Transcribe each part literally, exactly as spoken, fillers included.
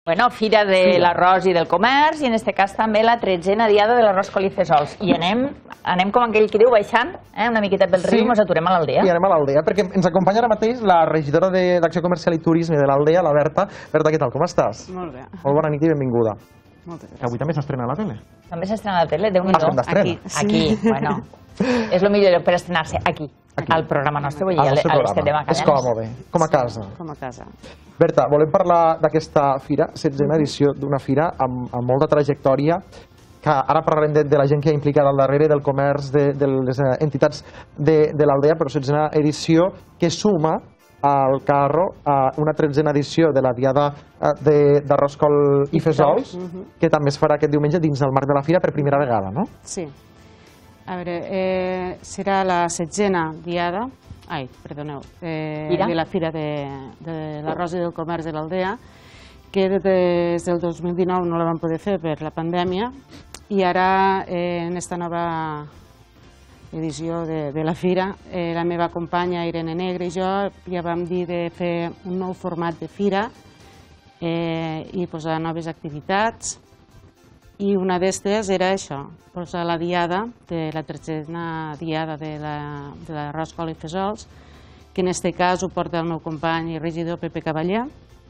Bueno, Fira de l'Arròs i del Comerç i en aquest cas també la tretzena Diada de l'Arròs, Col i Fesols. I anem, anem com aquell que diu baixant, una miqueta pel riu i ens aturem a l'Aldea. I anem a l'Aldea, perquè ens acompanya ara mateix la regidora d'Acció Comercial i Turisme de l'Aldea, la Berta. Berta, què tal, com estàs? Molt bé. Molt bona nit i benvinguda. Moltes gràcies. Avui també s'estrena a la tele. També s'estrena a la tele, Déu-n'hi-do. Aquí. Aquí, bueno. És el millor lloc per estrenar-se, aquí, al programa nostre, vull dir, a l'Estet de Macallanes. És còmode, com a casa. Com a casa. Berta, volem parlar d'aquesta fira, setzena edició d'una fira amb molta trajectòria, que ara parlarem de la gent que ha implicat al darrere, del comerç, de les entitats de l'Aldea, però setzena edició que suma al carro una tretzena edició de la Diada d'Arròs, Col i Fesols, que també es farà aquest diumenge dins del marc de la fira per primera vegada, no? Sí. A veure, serà la setzena Diada, ai, perdoneu, de la Fira de l'Arròs i del Comerç de l'Aldea, que des del dos mil dinou no la vam poder fer per la pandèmia i ara en aquesta nova edició de la fira la meva companya Irene Negre i jo ja vam dir de fer un nou format de fira i posar noves activitats. I una d'estes era això, posar la diada, de la tretzena diada de l'Arròs, Col i Fesols, que en aquest cas ho porta el meu company i regidor Pepe Cavallà,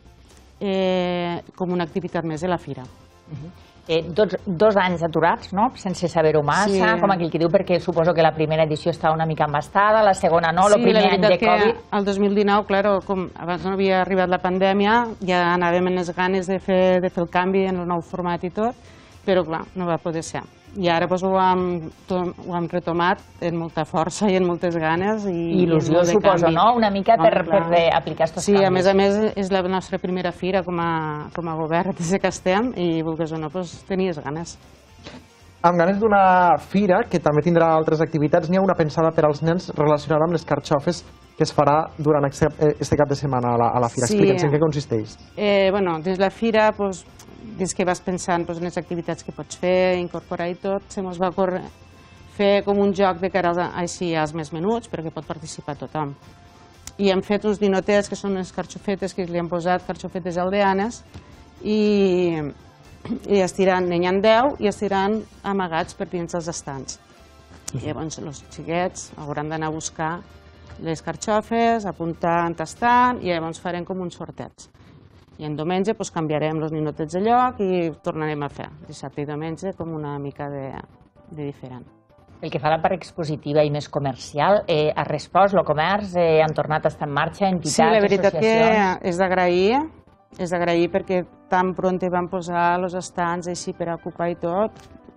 com una activitat més de la fira. Dos anys aturats, no?, sense saber-ho massa, com aquell que diu, perquè suposo que la primera edició estava una mica embastada, la segona no, el primer any de Covid. Sí, la veritat que el dos mil dinou, clar, com abans no havia arribat la pandèmia, ja anàvem amb les ganes de fer el canvi en el nou format i tot, però clar, no va poder ser. I ara ho hem retomat amb molta força i amb moltes ganes. I il·lusió, suposo, no?, una mica per aplicar aquests canvis. Sí, a més a més és la nostra primera fira com a govern des que estem i vulguis o no, tenies ganes. Amb ganes d'una fira que també tindrà altres activitats, n'hi ha una pensada per als nens relacionada amb les carxofes que es farà durant aquest cap de setmana a la fira. Explica'ns en què consisteix. Bé, dins la fira, des que vas pensant en les activitats que pots fer, incorporar i tot, se mos va fer com un joc de cara així als més menuts, perquè pot participar tothom. I hem fet uns dinotets, que són les carxofetes, que li hem posat carxofetes aldeanes, i n'hi ha deu i estiran amagats per dins dels estants. Llavors, els xiquets hauran d'anar a buscar les carxofes, apuntant, tastant, i llavors farem com uns sortets. I en diumenge canviarem els ninotets de lloc i tornarem a fer dissabte i diumenge com una mica de diferent. Pel que fa a la part expositiva i més comercial, ha respost el comerç? Han tornat a estar en marxa entitats, associacions? Sí, la veritat que és d'agrair, és d'agrair perquè tan pront van posar els estants així per ocupar i tot,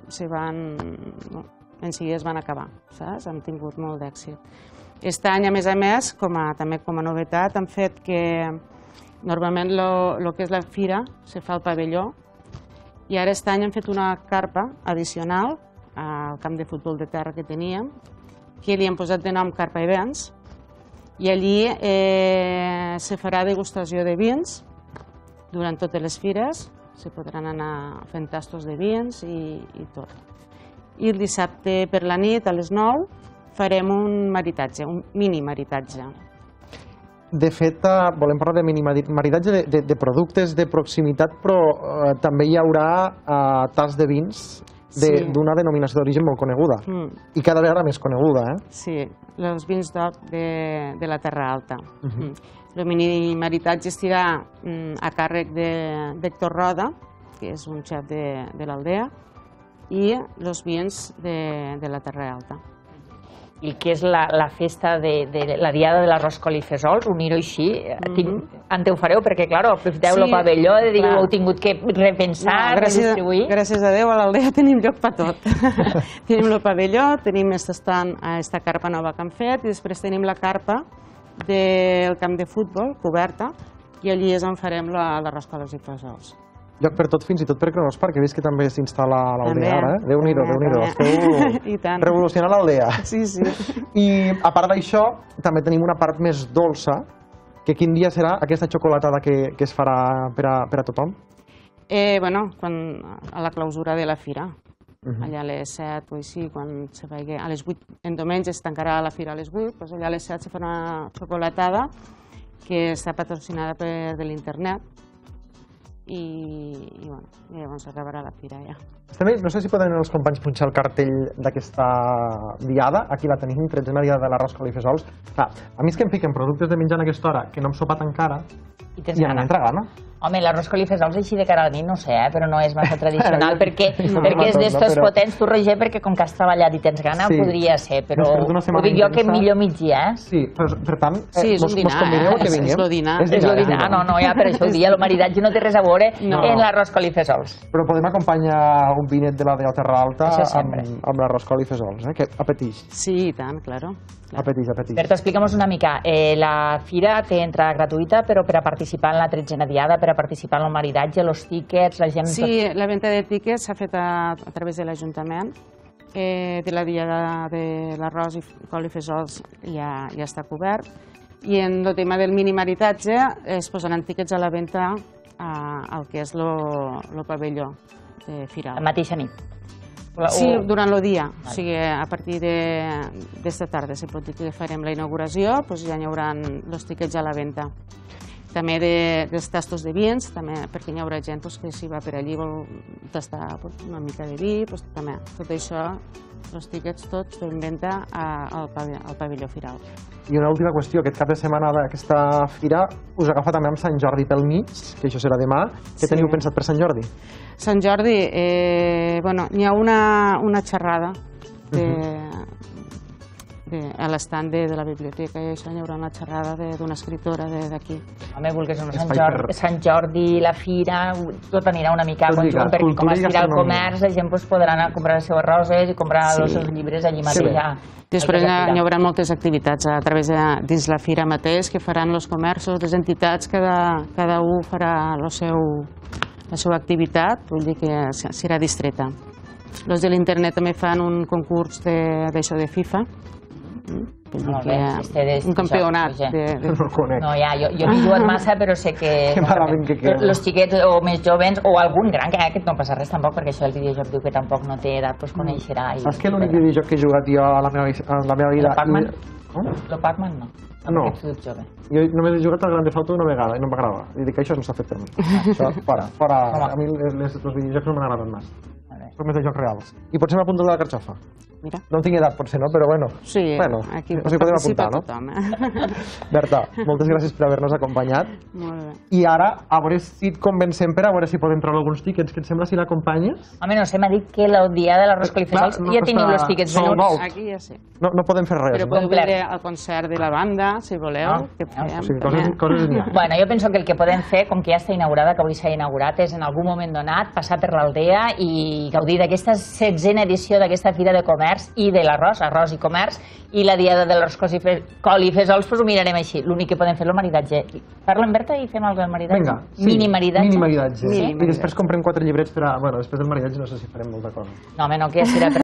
en seguida es van acabar, saps? Hem tingut molt d'èxit. Aquest any, a més a més, també com a novetat, han fet que normalment el que és la fira se fa al pavelló i ara aquest any hem fet una carpa addicional al camp de futbol de terra que teníem, que li hem posat de nom Carpa Events, i allí se farà degustació de vins durant totes les fires, se podran anar fent tastos de vins i tot. I el dissabte per la nit, a les nou, farem un maridatge, un mini maridatge. De fet, volem parlar de mini-maridatge de productes de proximitat, però també hi haurà tals de vins d'una denominació d'origen molt coneguda i cada vegada més coneguda. Sí, els vins d'Oc de la Terra Alta. El mini-maridatge estirà a càrrec d'Héctor Roda, que és un xef de l'Aldea, i els vins de la Terra Alta. I què és la festa de la Diada de l'Arròs, Col i Fesols, unir-ho així? En ho fareu? Perquè, clar, aprofiteu el pavelló, heu tingut que repensar, redistribuir. Gràcies a Déu, a l'Aldea tenim lloc per tot. Tenim el pavelló, tenim aquesta carpa nova que hem fet, i després tenim la carpa del camp de futbol, coberta, i allí és on farem l'Arròs, Col i Fesols. Lloc per tot, fins i tot per Cronospark, que he vist que també s'instal·la a l'Aldea ara. Déu-n'hi-do, Déu-n'hi-do. Esteu revolucionant l'Aldea. Sí, sí. I a part d'això, també tenim una part més dolça, que quin dia serà aquesta xocolatada que es farà per a tothom? Bueno, a la clausura de la fira. Allà a les set o així, quan se vagi a les vuit, en diumenge es tancarà la fira a les vuit, doncs allà a les set se farà una xocolatada que està patrocinada per l'internet i, i bueno, llavors acabarà la fira ja. També, no sé si poden els companys punxar el cartell d'aquesta diada. Aquí la tenim, tretzena diada de l'arròs col i fesols. Clar, a mi és que em fiquen productes de menjar en aquesta hora que no hem sopat encara i, i ja m'entra gana. Home, l'arròs col i fesols així de cara a la nit, no sé, eh, però no és massa tradicional, perquè, no, perquè és d'estos però... potents, tu, Roger, perquè com que has treballat i tens gana, sí. podria ser, però ho dic jo que millor migdia, eh? Sí, per, per tant, eh, sí, és mos, un dinar, mos convideu eh? que vinguem. És el dinar. És, és el dinar, no, no, ja per això ho dia, el maridatge no té res a veure no. en l'arròs col i fesols. Però podem acompanyar un vinet de la de Terra Alta amb, amb l'arròs col i fesols, eh? Que apeteix. Sí, i tant, claro. Apeteix, apeteix. Berta, explica'm-nos una mica. Eh, la fira té entrada gratuïta, però per a participar en la tretzena diada, per a participar en el maridatge, els tíquets, la gent... Sí, la venda de tíquets s'ha fet a, a través de l'Ajuntament. Eh, de la diada de l'arròs i col i fesols ja, ja està cobert. I en el tema del mini maridatge es posaran tíquets a la venda al que és el pavelló de Firal. La mateixa nit? Sí, durant el dia. Vale. O sigui, a partir d'esta de, tarda, si pot dir que farem la inauguració, doncs ja hi haurà els tíquets a la venda. També de, dels tastos de vins, també, perquè hi haurà gent doncs, que si va per allí vol tastar doncs, una mica de vi, doncs, també. Tot això, els tíquets tots en venda al, al pavelló Firal. I una última qüestió, aquest cap de setmana d'aquesta fira us agafa també amb Sant Jordi pel mig, que això serà demà. Què sí. teniu pensat per Sant Jordi? Sant Jordi, eh, bueno, hi ha una, una xerrada de, uh-huh. de, a l'estand de, de la biblioteca, i això hi haurà una xerrada d'una escriptora d'aquí. Home, vulguis una Sant Jordi, per... Sant Jordi, la fira, tot anirà una mica tot conjunt, perquè com es dirà el comerç, la gent pues, podrà anar a comprar les seves roses i comprar sí. els seus llibres allí mateix. Sí. Ja. Després hi haurà moltes activitats a través de dins la fira mateix que faran els comerços, les entitats, cada, cada un farà el seu, la seva activitat, vull dir que serà distreta. Els de l'internet també fan un concurs d'això de, de FIFA, vull dir que bé, un campionat. De, de... No el conec. No, ja, jo, jo no he jugat massa, però sé que, que, que els xiquets o més jovens, o algun gran, que, eh, que no passa res tampoc, perquè això del videojoc diu que tampoc no té edat, doncs coneixerà. I, Saps que l'únic videojoc que he jugat jo a la meva, a la meva vida... El Pac-Man? Oh? El Pac-Man no. No, jo només he jugat al Grand Theft Auto una vegada i no m'agrada. I dic que això no s'ha fet per mi. Això, fora, fora. A mi els videojocs no m'agraden més. Soc més de jocs reals. I potser m'apunto de la carxofa. Mira. No en tinc edat, potser, no? Però bueno. Sí, bueno, aquí no s'hi podem apuntar, no? Tothom, eh? Berta, moltes gràcies per haver-nos acompanyat. Molt bé. I ara, a veure si et convencem per a veure si podem treure alguns tíquets. Què et sembla si l'acompanyes? Home, no sé, m'ha dit que el dia de l'arròs col i fesols no ja teniu els tíquets venuts. Aquí ja sé. No, no podem fer res. Però no? podeu veure el concert de la banda, si voleu. Ah, que fem, o sigui, coses, coses n'hi ha. Bueno, jo penso que el que podem fer, com que ja està inaugurada, que avui s'ha inaugurat, és en algun moment donat passar per l'Aldea i gaudir d'aquesta setzena edició d'aquesta Fira de Comerç i de l'arròs, arròs i comerç, i la diada de l'arròs col i fesols, doncs ho mirarem així. L'únic que podem fer és el maridatge. Parla amb Berta i fem alguna cosa del maridatge? Vinga, sí. Mini maridatge. Mini maridatge. Sí. I després comprem quatre llibrets per a... Bueno, després del maridatge no sé si farem molta cosa. No, home, no, que serà per